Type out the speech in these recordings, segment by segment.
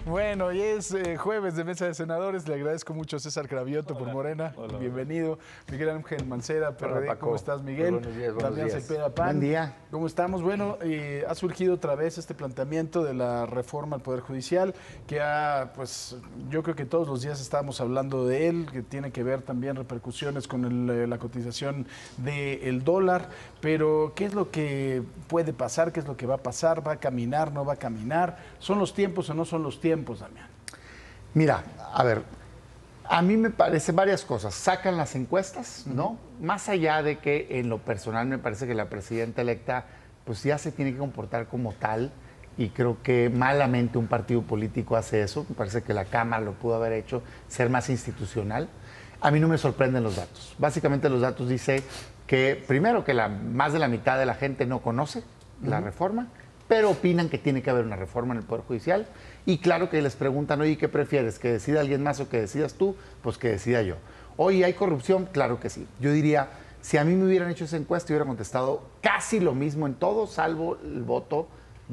Bueno, hoy es jueves de Mesa de Senadores. Le agradezco mucho a César Cravioto por Morena. Hola. Bienvenido. Miguel Ángel Mancera, PRD. Paco. ¿Cómo estás, Miguel? Muy buenos días, buenos Damián días. Cepeda, PAN. Buen día. ¿Cómo estamos? Bueno, ha surgido otra vez este planteamiento de la reforma al Poder Judicial, que yo creo que todos los días estábamos hablando de él, que tiene que ver también repercusiones con la cotización del dólar. Pero, ¿qué es lo que puede pasar? ¿Qué es lo que va a pasar? ¿Va a caminar? ¿No va a caminar? ¿Son los tiempos o no son los tiempos, Damián? Mira, a ver, a mí me parece varias cosas. Sacan las encuestas, ¿no? Más allá de que en lo personal me parece que la presidenta electa pues ya se tiene que comportar como tal, y creo que malamente un partido político hace eso. Me parece que la Cámara lo pudo haber hecho, ser más institucional. A mí no me sorprenden los datos. Básicamente los datos dicen que, primero, que más de la mitad de la gente no conoce la reforma, pero opinan que tiene que haber una reforma en el Poder Judicial. Y claro que les preguntan, oye, ¿qué prefieres? ¿Que decida alguien más o que decidas tú? Pues que decida yo. Oye, ¿hay corrupción? Claro que sí. Yo diría, si a mí me hubieran hecho esa encuesta, hubiera contestado casi lo mismo en todo, salvo el voto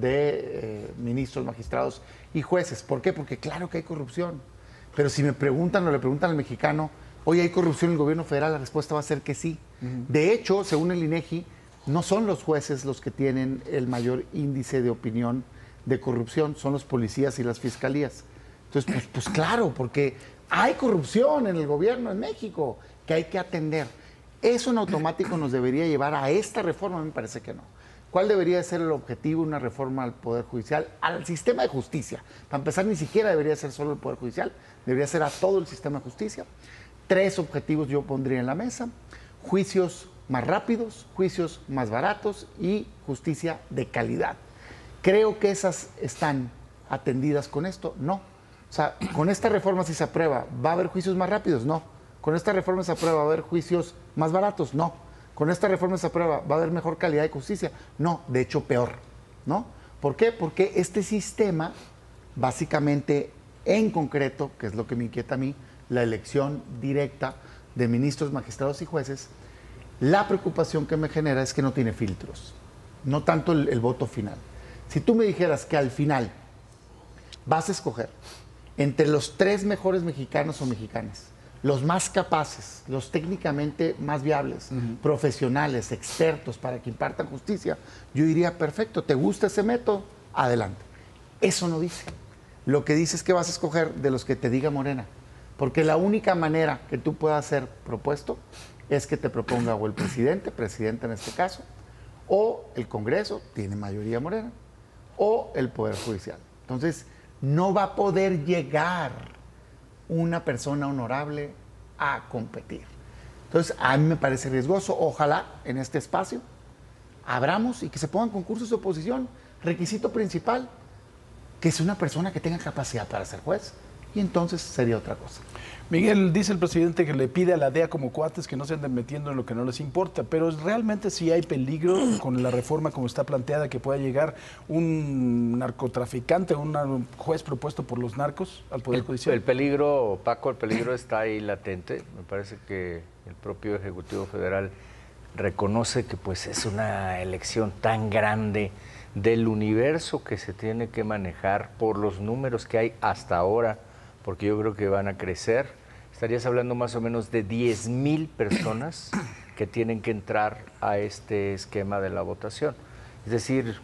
de ministros, magistrados y jueces. ¿Por qué? Porque claro que hay corrupción. Pero si me preguntan o le preguntan al mexicano, oye, ¿hay corrupción en el gobierno federal? La respuesta va a ser que sí. De hecho, según el INEGI, no son los jueces los que tienen el mayor índice de opinión de corrupción, son los policías y las fiscalías. Entonces, pues claro, porque hay corrupción en el gobierno en México que hay que atender. ¿Eso en automático nos debería llevar a esta reforma? Me parece que no. ¿Cuál debería ser el objetivo de una reforma al Poder Judicial? Al sistema de justicia. Para empezar, ni siquiera debería ser solo el Poder Judicial, debería ser a todo el sistema de justicia. 3 objetivos yo pondría en la mesa: juicios más rápidos, juicios más baratos y justicia de calidad. ¿Creo que esas están atendidas con esto? No. O sea, con esta reforma, si se aprueba, ¿va a haber juicios más rápidos? No. Con esta reforma se aprueba, ¿va a haber juicios más baratos? No. Con esta reforma se aprueba, ¿va a haber mejor calidad de justicia? No, de hecho peor, ¿no? ¿Por qué? Porque este sistema, básicamente, en concreto, que es lo que me inquieta a mí, la elección directa de ministros, magistrados y jueces, la preocupación que me genera es que no tiene filtros, no tanto el voto final. Si tú me dijeras que al final vas a escoger entre los 3 mejores mexicanos o mexicanas, los más capaces, los técnicamente más viables, profesionales, expertos para que impartan justicia, yo diría, perfecto, ¿te gusta ese método? Adelante. Eso no dice. Lo que dice es que vas a escoger de los que te diga Morena, porque la única manera que tú puedas ser propuesto es que te proponga o el presidente en este caso, o el Congreso, tiene mayoría Morena, o el Poder Judicial. Entonces, no va a poder llegar una persona honorable a competir. Entonces, a mí me parece riesgoso. Ojalá en este espacio abramos y que se pongan concursos de oposición. Requisito principal, que sea una persona que tenga capacidad para ser juez, y entonces sería otra cosa. Miguel, dice el presidente que le pide a la DEA como cuates que no se anden metiendo en lo que no les importa, pero realmente sí hay peligro con la reforma como está planteada, que pueda llegar un narcotraficante, un juez propuesto por los narcos al Poder Judicial. El peligro, Paco, el peligro está ahí latente. Me parece que el propio Ejecutivo Federal reconoce que pues es una elección tan grande del universo que se tiene que manejar por los números que hay hasta ahora, porque yo creo que van a crecer. Estarías hablando más o menos de 10,000 personas que tienen que entrar a este esquema de la votación. Es decir,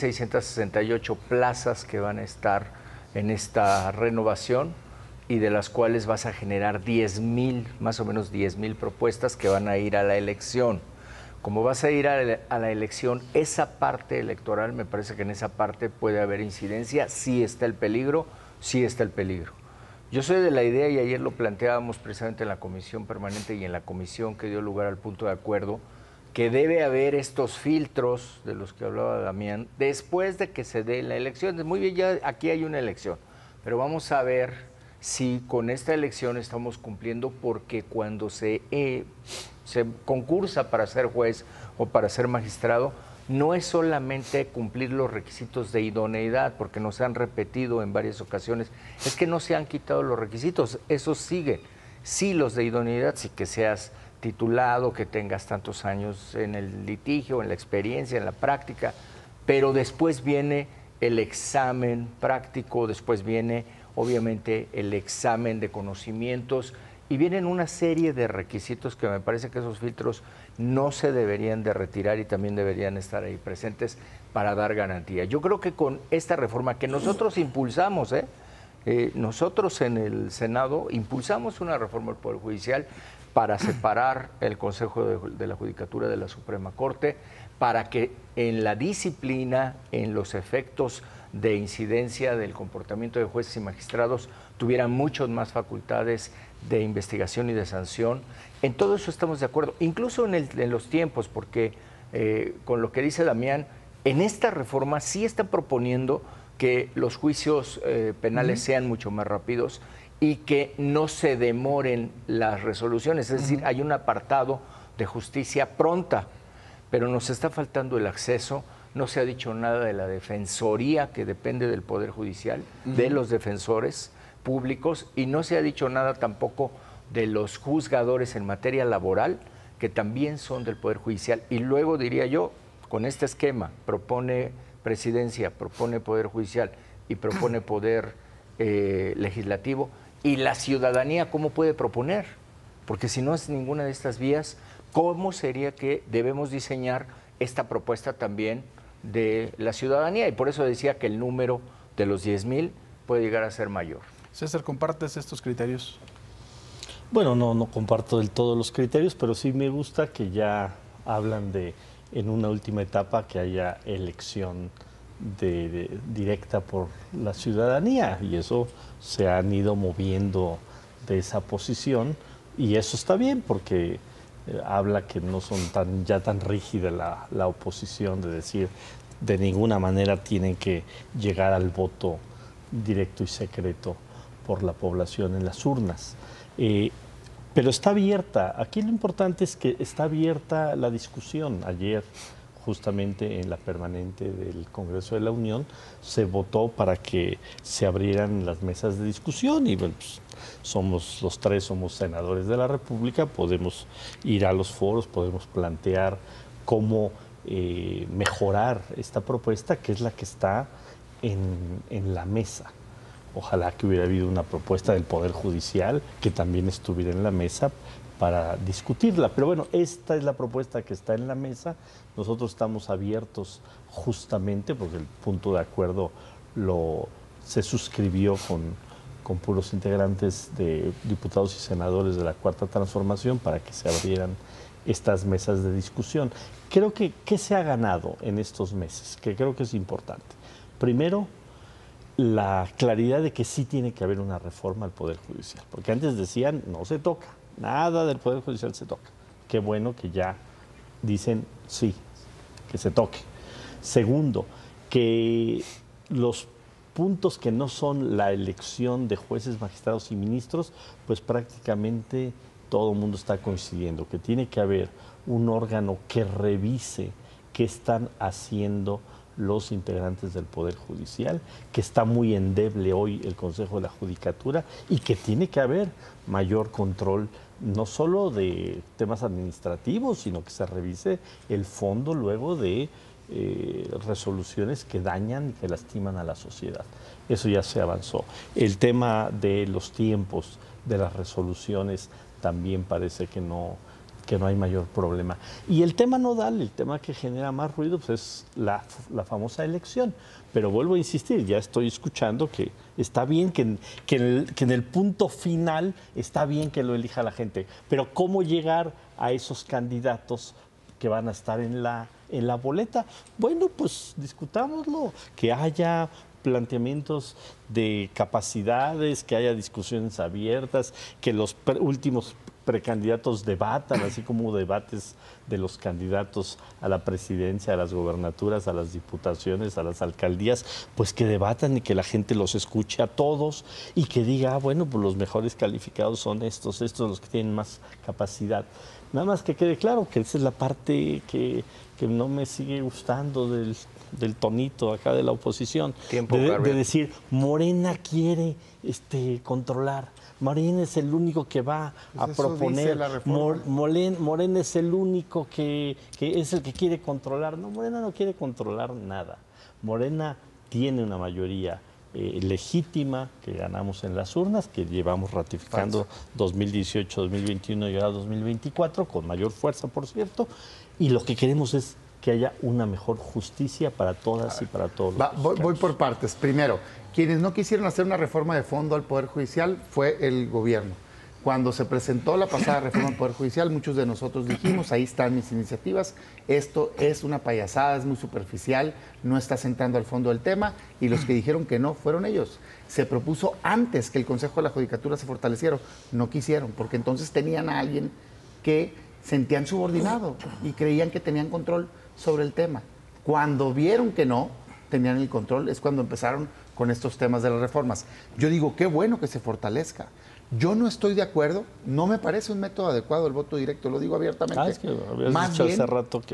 1,668 plazas que van a estar en esta renovación, y de las cuales vas a generar 10,000, más o menos 10,000 propuestas que van a ir a la elección. Como vas a ir a la elección, esa parte electoral, me parece que en esa parte puede haber incidencia. Sí está el peligro, sí está el peligro. Yo soy de la idea, y ayer lo planteábamos precisamente en la comisión permanente y en la comisión que dio lugar al punto de acuerdo, que debe haber estos filtros de los que hablaba Damián después de que se dé la elección. Muy bien, ya aquí hay una elección, pero vamos a ver si con esta elección estamos cumpliendo, porque cuando se concursa para ser juez o para ser magistrado, no es solamente cumplir los requisitos de idoneidad, porque nos han repetido en varias ocasiones, es que no se han quitado los requisitos, eso sigue. Sí, los de idoneidad, sí, que seas titulado, que tengas tantos años en el litigio, en la experiencia, en la práctica, pero después viene el examen práctico, después viene obviamente el examen de conocimientos y vienen una serie de requisitos que me parece que esos filtros no se deberían de retirar y también deberían estar ahí presentes para dar garantía. Yo creo que con esta reforma que nosotros impulsamos, nosotros en el Senado impulsamos una reforma del Poder Judicial para separar el Consejo de la Judicatura de la Suprema Corte, para que en la disciplina, en los efectos de incidencia del comportamiento de jueces y magistrados tuvieran muchas más facultades de investigación y de sanción. En todo eso estamos de acuerdo, incluso en los tiempos, porque con lo que dice Damián, en esta reforma sí está proponiendo que los juicios penales sean mucho más rápidos y que no se demoren las resoluciones, es decir, hay un apartado de justicia pronta, pero nos está faltando el acceso. No se ha dicho nada de la defensoría que depende del Poder Judicial, de los defensores públicos, y no se ha dicho nada tampoco de los juzgadores en materia laboral, que también son del Poder Judicial. Y luego diría yo, con este esquema, propone Presidencia, propone Poder Judicial y propone Poder Legislativo, y la ciudadanía, ¿cómo puede proponer? Porque si no es ninguna de estas vías, ¿cómo sería que debemos diseñar esta propuesta también de la ciudadanía? Y por eso decía que el número de los 10,000 puede llegar a ser mayor. César, ¿compartes estos criterios? Bueno, no comparto del todo los criterios, pero sí me gusta que ya hablan de, en una última etapa, que haya elección directa por la ciudadanía, y eso se han ido moviendo de esa posición, y eso está bien porque habla que no son ya tan rígida la oposición de decir de ninguna manera tienen que llegar al voto directo y secreto por la población en las urnas. Pero está abierta. Aquí lo importante es que está abierta la discusión. Ayer, justamente en la permanente del Congreso de la Unión, se votó para que se abrieran las mesas de discusión y bueno, pues, los tres somos senadores de la República, podemos ir a los foros, podemos plantear cómo mejorar esta propuesta, que es la que está en la mesa. Ojalá que hubiera habido una propuesta del Poder Judicial que también estuviera en la mesa para discutirla. Pero bueno, esta es la propuesta que está en la mesa. Nosotros estamos abiertos justamente porque el punto de acuerdo se suscribió con puros integrantes de diputados y senadores de la Cuarta Transformación para que se abrieran estas mesas de discusión. Creo que ¿qué se ha ganado en estos meses? Que creo que es importante. Primero, la claridad de que sí tiene que haber una reforma al Poder Judicial, porque antes decían no se toca, nada del Poder Judicial se toca. Qué bueno que ya dicen sí, que se toque. Segundo, que los puntos que no son la elección de jueces, magistrados y ministros, pues prácticamente todo el mundo está coincidiendo, que tiene que haber un órgano que revise qué están haciendo los integrantes del Poder Judicial, que está muy endeble hoy el Consejo de la Judicatura y que tiene que haber mayor control, no solo de temas administrativos, sino que se revise el fondo luego de resoluciones que dañan y que lastiman a la sociedad. Eso ya se avanzó. El tema de los tiempos de las resoluciones también parece que no hay mayor problema. Y el tema nodal, el tema que genera más ruido, pues es la famosa elección. Pero vuelvo a insistir, ya estoy escuchando que está bien que en el punto final está bien que lo elija la gente. Pero ¿cómo llegar a esos candidatos que van a estar en la boleta? Bueno, pues discutámoslo, que haya planteamientos de capacidades, que haya discusiones abiertas, que los últimos precandidatos debatan, así como debates de los candidatos a la presidencia, a las gobernaturas, a las diputaciones, a las alcaldías, pues que debatan y que la gente los escuche a todos y que diga, bueno, pues los mejores calificados son estos los que tienen más capacidad. Nada más que quede claro que esa es la parte que no me sigue gustando del tonito acá de la oposición, de decir, Morena quiere controlar. Morena es el único que va a proponer, Morena es el único que es el que quiere controlar. No, Morena no quiere controlar nada. Morena tiene una mayoría legítima que ganamos en las urnas, que llevamos ratificando 2018, 2021 y ahora 2024, con mayor fuerza, por cierto, y lo que queremos es que haya una mejor justicia para todas y para todos. Voy por partes. Primero, quienes no quisieron hacer una reforma de fondo al Poder Judicial fue el gobierno. Cuando se presentó la pasada reforma al Poder Judicial, muchos de nosotros dijimos, ahí están mis iniciativas, esto es una payasada, es muy superficial, no está sentando al fondo del tema, y los que dijeron que no fueron ellos. Se propuso antes que el Consejo de la Judicatura se fortaleciera, no quisieron, porque entonces tenían a alguien que sentían subordinado y creían que tenían control sobre el tema. Cuando vieron que no tenían el control, es cuando empezaron con estos temas de las reformas. Yo digo, qué bueno que se fortalezca. Yo no estoy de acuerdo, no me parece un método adecuado el voto directo, lo digo abiertamente. Es que habías dicho hace rato que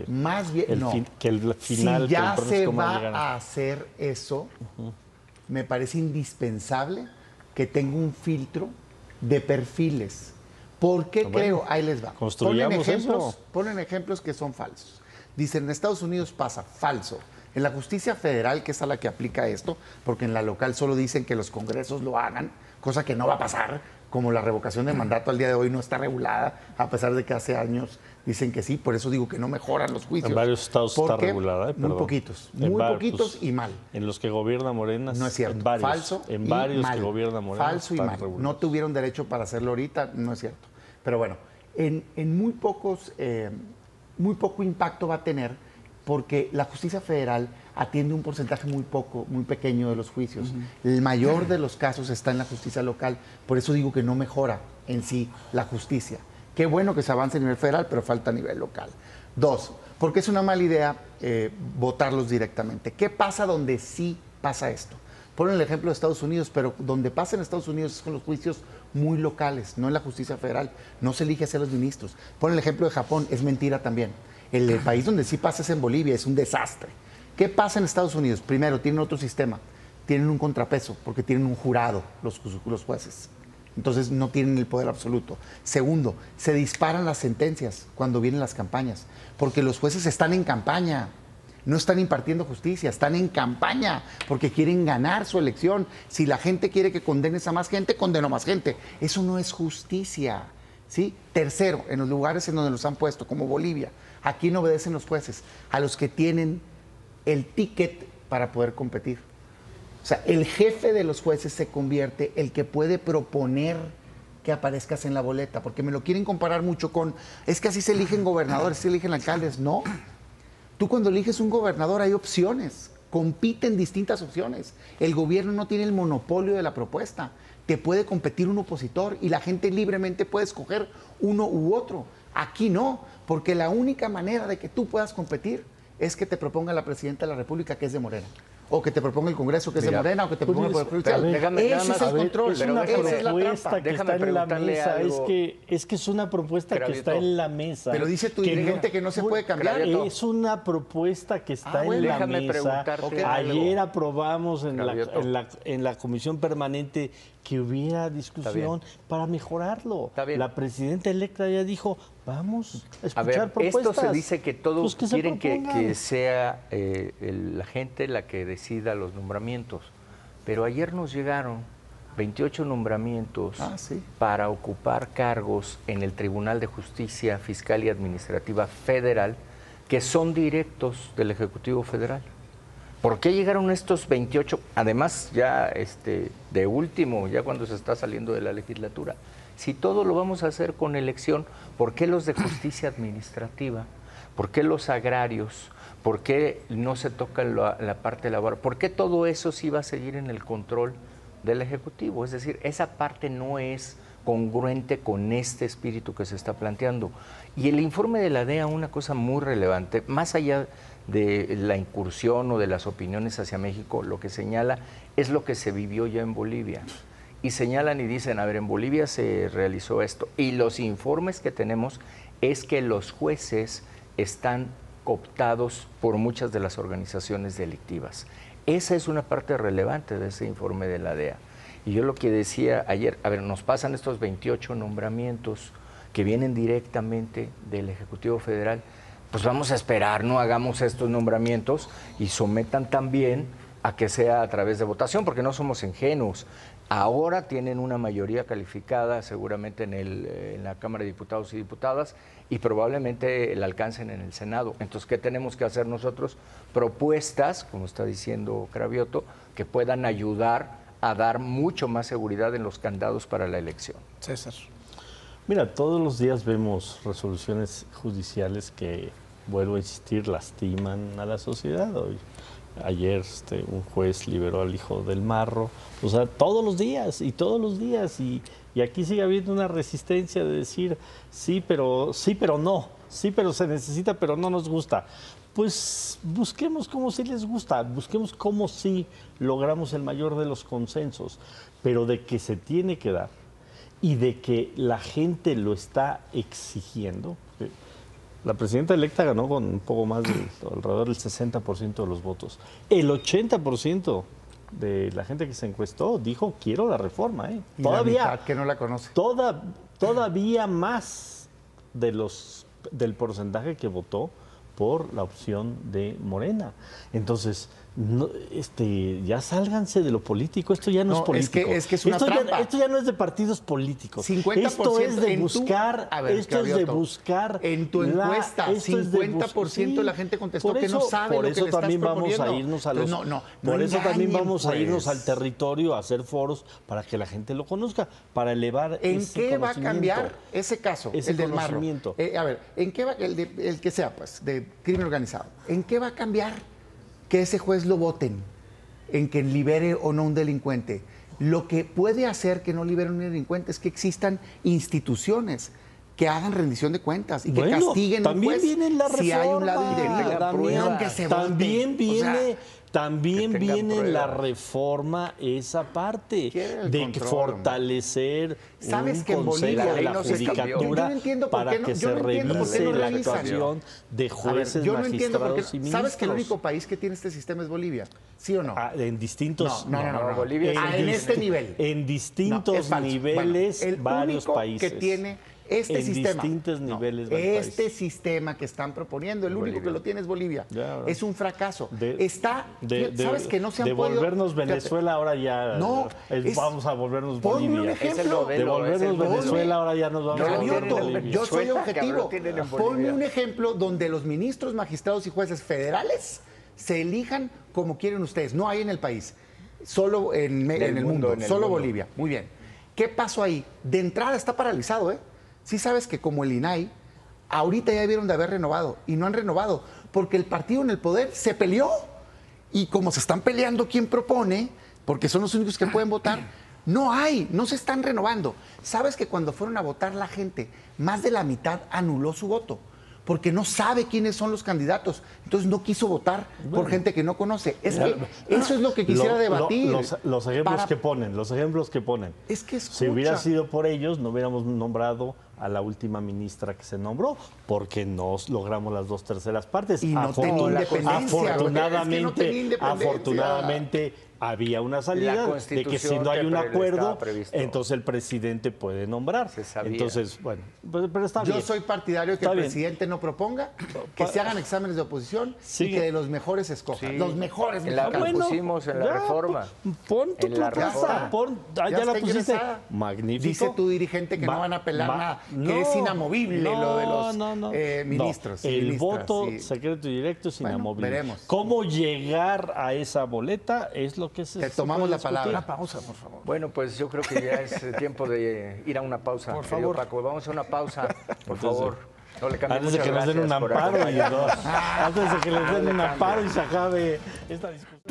que el final, si ya se va llegar a hacer eso, me parece indispensable que tenga un filtro de perfiles. ¿Por qué creo? Ahí les va. Ponen ejemplos que son falsos. Dicen, en Estados Unidos pasa, falso. En la justicia federal, que es a la que aplica esto, porque en la local solo dicen que los congresos lo hagan, cosa que no va a pasar, como la revocación de mandato al día de hoy no está regulada, a pesar de que hace años dicen que sí, por eso digo que no mejoran los juicios. En varios estados está regulada, muy poquitos y mal. En los que gobierna Morena, no es cierto. En varios, falso en varios mal. Que gobierna Morena, falso y mal. Regulados. No tuvieron derecho para hacerlo ahorita, no es cierto. Pero bueno, en muy poco impacto va a tener, porque la justicia federal atiende un porcentaje muy pequeño de los juicios. El mayor de los casos está en la justicia local. Por eso digo que no mejora en sí la justicia. Qué bueno que se avance a nivel federal, pero falta a nivel local. 2, porque es una mala idea votarlos directamente. ¿Qué pasa donde sí pasa esto? Ponen el ejemplo de Estados Unidos, pero donde pasa en Estados Unidos es con los juicios muy locales, no en la justicia federal. No se elige a ser los ministros. Ponen el ejemplo de Japón, es mentira también. El país donde sí pasa es en Bolivia, es un desastre. ¿Qué pasa en Estados Unidos? Primero, tienen otro sistema, tienen un contrapeso, porque tienen un jurado los jueces. Entonces no tienen el poder absoluto. Segundo, se disparan las sentencias cuando vienen las campañas, porque los jueces están en campaña, no están impartiendo justicia, están en campaña, porque quieren ganar su elección. Si la gente quiere que condenes a más gente, condeno a más gente. Eso no es justicia, ¿sí? Tercero, en los lugares en donde los han puesto, como Bolivia, aquí no obedecen los jueces a los que tienen el ticket para poder competir. O sea, el jefe de los jueces se convierte el que puede proponer que aparezcas en la boleta, porque me lo quieren comparar mucho con, es que así se eligen gobernadores, así se eligen alcaldes. No, tú cuando eliges un gobernador hay opciones, compiten distintas opciones. El gobierno no tiene el monopolio de la propuesta, te puede competir un opositor y la gente libremente puede escoger uno u otro. Aquí no, porque la única manera de que tú puedas competir es que te proponga la presidenta de la República, que es de Morena, o que te proponga el Congreso, que es de Morena, o que te proponga el Poder Judicial. Ese es el control, es una propuesta que está en la mesa. Es que es una propuesta que está en la mesa. Pero dice tu dirigente que no se puede cambiar. Es una propuesta que está en la mesa. Ayer aprobamos en la comisión permanente que hubiera discusión para mejorarlo. La presidenta electa ya dijo, vamos a escuchar propuestas. Esto se dice que todos pues quieren que sea la gente la que decida los nombramientos, pero ayer nos llegaron 28 nombramientos para ocupar cargos en el Tribunal de Justicia Fiscal y Administrativa Federal que son directos del Ejecutivo Federal. ¿Por qué llegaron estos 28? Además, ya de último, ya cuando se está saliendo de la legislatura. Si todo lo vamos a hacer con elección, ¿por qué los de justicia administrativa? ¿Por qué los agrarios? ¿Por qué no se toca la parte laboral? ¿Por qué todo eso sí va a seguir en el control del Ejecutivo? Es decir, esa parte no es congruente con este espíritu que se está planteando. Y el informe de la DEA, una cosa muy relevante, más allá de la incursión o de las opiniones hacia México, lo que señala es lo que se vivió ya en Bolivia. Y señalan y dicen, a ver, en Bolivia se realizó esto. Y los informes que tenemos es que los jueces están cooptados por muchas de las organizaciones delictivas. Esa es una parte relevante de ese informe de la DEA. Y yo lo que decía ayer, a ver, nos pasan estos 28 nombramientos que vienen directamente del Ejecutivo Federal, pues vamos a esperar, no hagamos estos nombramientos y sometan también a que sea a través de votación, porque no somos ingenuos. Ahora tienen una mayoría calificada seguramente en la Cámara de Diputados y Diputadas y probablemente la alcancen en el Senado. Entonces, ¿qué tenemos que hacer nosotros? Propuestas, como está diciendo Cravioto, que puedan ayudar a dar mucho más seguridad en los candados para la elección. César. Mira, todos los días vemos resoluciones judiciales que, vuelvo a insistir, lastiman a la sociedad. Ayer un juez liberó al hijo del marro. O sea, todos los días y todos los días. Y aquí sigue habiendo una resistencia de decir sí, pero no. Sí, pero se necesita, pero no nos gusta. Pues busquemos cómo sí les gusta, busquemos cómo sí logramos el mayor de los consensos, pero de que se tiene que dar y de que la gente lo está exigiendo. La presidenta electa ganó con un poco más alrededor del 60% de los votos. El 80% de la gente que se encuestó dijo quiero la reforma. Y todavía la mitad que no la conoce. Todavía más del porcentaje que votó por la opción de Morena. Entonces, no, ya sálganse de lo político, esto ya no es político. Es que es una trampa. Esto ya no es de partidos políticos. 50% esto es de en buscar, esto es de buscar. En tu encuesta, 50% de la gente contestó que no sabe lo que le estás proponiendo. Vamos a irnos a los, por eso también vamos a irnos al territorio a hacer foros para que la gente lo conozca, para elevar ¿En ese qué va a conocimiento? cambiar ese caso, Ese el del marro? conocimiento. A ver, ¿en qué va el que sea, pues, de crimen organizado? ¿En qué va a cambiar que ese juez lo voten? En que libere o no un delincuente. Lo que puede hacer que no libere un delincuente es que existan instituciones que hagan rendición de cuentas y que castiguen a un juez si hay un lado indebido. También viene la reforma esa parte de fortalecer un consejo de la judicatura para que se revise la actuación de jueces, magistrados y ministros. ¿Sabes que el único país que tiene este sistema es Bolivia? ¿Sí o no? En distintos... No. Bolivia en este nivel. En distintos niveles, varios países. Que tiene este sistema. Distintos niveles este sistema que están proponiendo, el único que lo tiene es Bolivia. Es un fracaso. ¿Sabes que no se han podido? Devolvernos Venezuela ahora ya. Vamos a volvernos Bolivia. Ponme un ejemplo. Devolvernos Venezuela ahora ya nos vamos a volver Bolivia. Yo soy objetivo. Ponme un ejemplo donde los ministros, magistrados y jueces federales se elijan como quieren ustedes. No hay en el país. Solo en el mundo. Solo Bolivia. Muy bien. ¿Qué pasó ahí? De entrada está paralizado, ¿eh? Sí sabes que como el INAI, ahorita ya debieron de haber renovado y no han renovado porque el partido en el poder se peleó y como se están peleando quién propone, porque son los únicos que pueden votar, no se están renovando. Sabes que cuando fueron a votar la gente, más de la mitad anuló su voto porque no sabe quiénes son los candidatos. Entonces no quiso votar por gente que no conoce. Eso es lo que quisiera debatir. Los ejemplos que ponen. Es que si hubiera sido por ellos, no hubiéramos nombrado a la última ministra que se nombró, porque no logramos las 2/3 partes. Y no tenía independencia. Afortunadamente había una salida de que si no hay un acuerdo, entonces el presidente puede nombrar. Entonces, bueno, pero está bien. Yo soy partidario de que el presidente no proponga, que se hagan exámenes de oposición y que de los mejores escojan. Sí. Los mejores. La pusimos en la reforma. Pon tu propuesta. Ya la pusiste. Magnífico. Dice tu dirigente que no van a apelar nada, que es inamovible lo de los ministros. El voto secreto y directo es inamovible. Veremos. ¿Cómo llegar a esa boleta? Es lo que Te tomamos la palabra. Una pausa, por favor. Bueno, pues yo creo que ya es tiempo de ir a una pausa. Por favor, Paco, vamos a una pausa, por favor. No le antes de que nos den un amparo, antes de que les den un amparo y se acabe esta discusión.